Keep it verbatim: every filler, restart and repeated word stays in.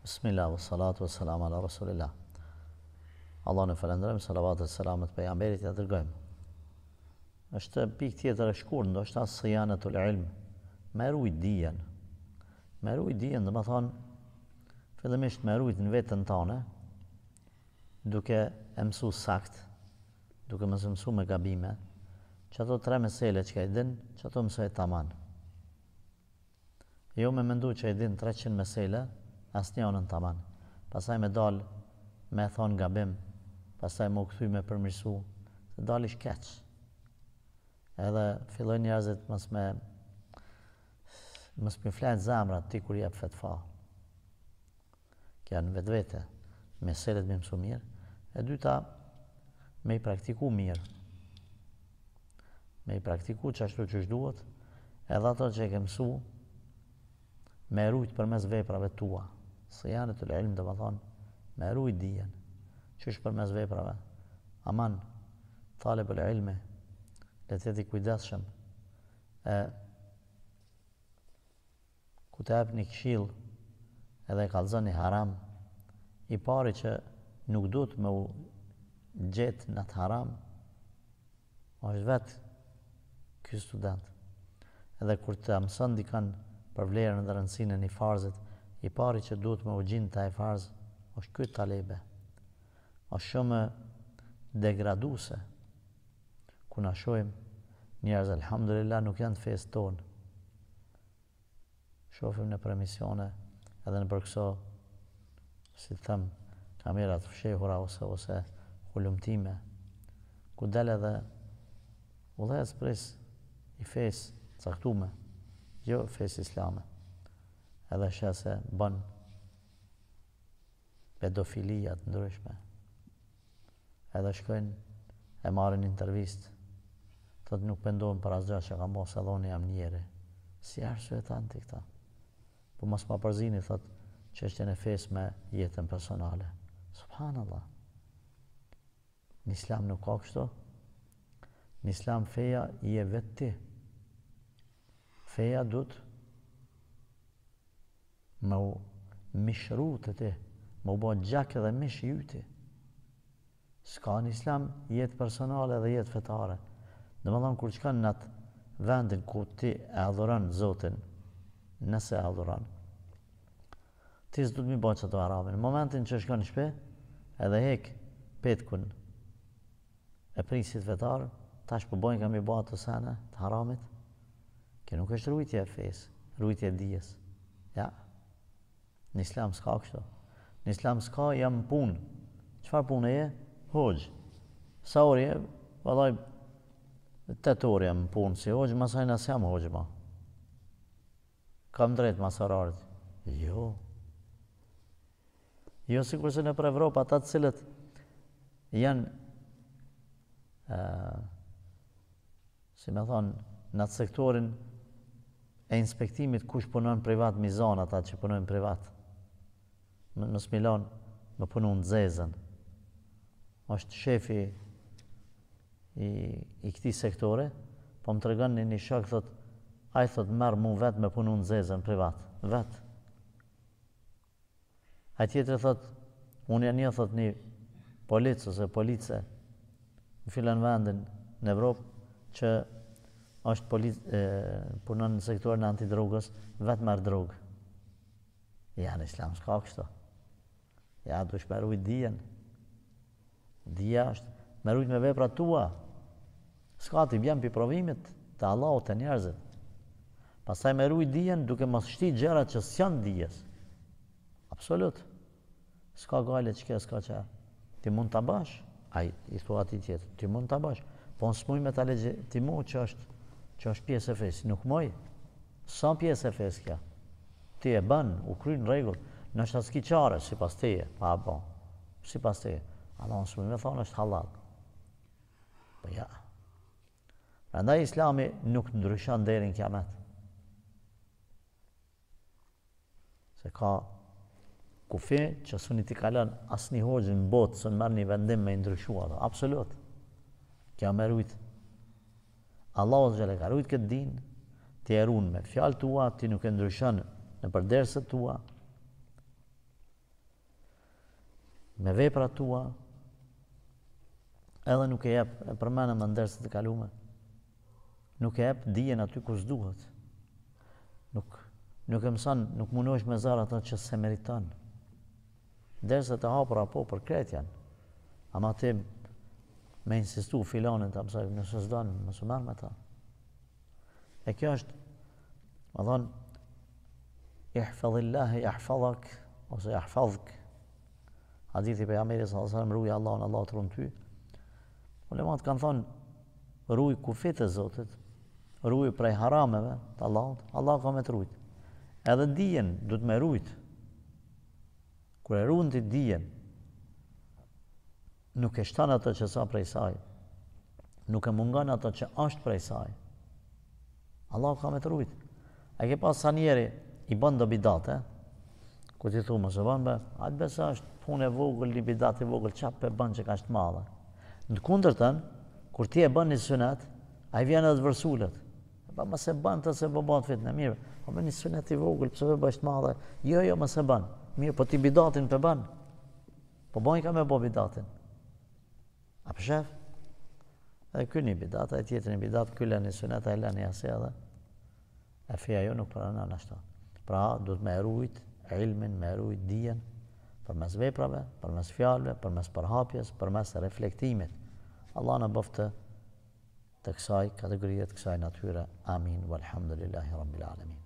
Bismillah, wa salatu wa salam ala Rasulillah. Allah në falenderojmë, salavat dhe selamet për pejgamberit ja dërgojmë. Është pikë tjetër e shkurt, ndoshta siyanatul ilm, me rujt dijen. Me rujt dijen, dhe më thonë, fillimisht me rujt në vetën tane, duke e mësu sakt, duke mësë mësu me gabime, që ato tre mesele që ka i din, që ato mësoj taman. Jo me mendu që i din treqind mesele, asë një anën taman. Pasaj me dal me thonë gabim, pasaj me u këthy me përmirësu, se dal ish keq. Edhe filloj njerëzit mës me mës me flajnë zamrat ti kur jep fetfa. Kja në vetë vete, meselet me mësu mirë, e dyta me i praktiku mirë. Me i praktiku që ashtu që shduhet, edhe ato që e ke mësu, me rujt për mes veprave tua. Siyanatul ilm dhe më thonë, me rujt dijen, që është për mes veprave. Aman, talibul ilmi, le të jeti kujdesshëm, e ku të jep një këshill, edhe e kallzon një haram, i pari që nuk do të me u gjetë në të haram, është vetë ky student. Edhe kur të mëson dikan për vlerën dhe rëndësinë e një farzit, i pari që duhet me u gjinë taj farz, është këtë talebe. është shumë degraduse, ku na shojmë njerëz, alhamdulillah, nuk janë të fesë tonë. Shofim në premisione, edhe në përkëso, si të thëmë, kamerat fshehura ose, ose hullumtime, ku del edhe udhëhec pres i fesë caktume, jo fesë islame. Edhe shë se bën pedofilijat ndryshme. Edhe shkojnë e marrin intervist, thot nuk pendohen për asgjë që kam mos edhe unë jam njeri. Si arsye tanë ti këta? Po mos ma përzini, thot, çështjen e fesë me jetën personale. Subhanallah. Në islam nuk ka kështu. Në islam feja i e vetë ti. Feja duhet me u mishru të ti, me u bo gjak edhe mish jyti. S'ka në islam jetë personale dhe jetë fetare. Dhe më thonë, kur qëkan në atë vendin ku ti e adhuron Zotin, nëse e adhuron, ti s'du të mi bo që të haramin. Në momentin që shkon në shpe, edhe hek petkun e prisit vetar, tash përbojnë kam i bo atë sene të haramit, kjo nuk është rujtje e fesë, rujtje e dijes. Ja. Në islam s'ka kështu. Në islam s'ka jam punë. Çfarë punë je? Hoxh. Sa orë je? Vallai tetë orë jam punë si hoxh, masaj nësë jam hoxh ma. Kam drejt masorarit. Jo. Jo si kurse në për Evropa, ata të cilët janë uh, si me thonë, në atë sektorin e inspektimit kush punon privat, mizan ata që punojnë privat. Në Smilon më punu në Zezën. është shefi i, i këti sektore, po më të regon një një shok, thot, a i thot merë mu vetë me punu në Zezën privat. Vetë. A tjetër thot, unë janë një thot një policë ose police në filan vendin në Evropë që është polic, e, punon në sektorin antidrogës, vetë merë drogë. Ja, në islam s'ka kështu. Ja, du është me rujt dijen. Dija është me rujt me vepra tua. S'ka t'i bjen për provimit të Allahut të njerëzit. Pastaj me rujt dijen duke mos shti gjëra që s'janë dijes. Absolut. S'ka gale që ke, s'ka që. Ti mund t'a bash, a i thua ati tjetër, ti mund t'a bash. Po në s'muj me t'a legjitimu që është, që është pjesë e fesë. Nuk moj. Sa pjesë e fesë kja? Ti e bën, u kry në regull. Nështë atë s'ki qare, si pas teje, pa bon, si pas teje. Allah nësë me thonë është halal. Po ja. Prandaj islami nuk ndryshon deri në kiamet. Se ka kufi që suni t'i kalon asë një hoxhë në botë, së në mërë një vendim me ndryshua. Absolut. Kja me rujt. Allah ose gjele ka rujt këtë din, ti e runë me fjalë tua, ti nuk e ndryshon në përderësët tua. me veprat tua, edhe nuk e jep, e përmenëm në ndersët e kalume, nuk e jep dijen aty ku s'duhet. Nuk, nuk e mëson, nuk mundohesh me zar ato që se meriton. Ndersët e hapura po për krejt janë. Ama ti me insistu filanin të mësoj, nëse s'don, mos u marr me ta. E kjo është, më thonë, ihfadhillahi yahfadhak ose yahfadhk. Hadithi pejgamberit sallallahu alajhi wasallam, ruaj Allahun, Allah të ruan ty. Ulemat kanë thonë, ruaj kufit e Zotit, ruaj prej harameve të Allahut, Allah ka me të ruajt. Edhe dijen du të me ruajt. Kur e ruan ti dijen, nuk e shton ato që sa prej saj, nuk e mungon ato që është prej saj. Allah ka me të ruajt. A ke pas sa njeri i bën do bidate, ku ti thu mos e bën be, atë besa është punë e vogël, një bidat i vogël, çap e bën që ka është madhe. Në kundërtën, kur ti e bën një sunet, ai vjen edhe të vërsulet. Pa mos e bën të se po bëhet fitnë mirë. Po bën një sunet i vogël, pse po bësh të madhe? Jo, jo, mos e bën. Mirë, po ti bidatin pe bën. Po bën ka me bë bidatin. A për shef? Edhe ky një bidat, e tjetër një bidat, ky lën një sunet, ai lën një ase edhe. E feja jo nuk pranon ashtu. Pra, duhet me rujt ilmin, me rujt dijen, përmes veprave, përmes fjalëve, përmes përhapjes, përmes reflektimit. Allah na bëftë të kësaj kategorie, të kësaj natyre. Amin. Walhamdulillahi rabbil alamin.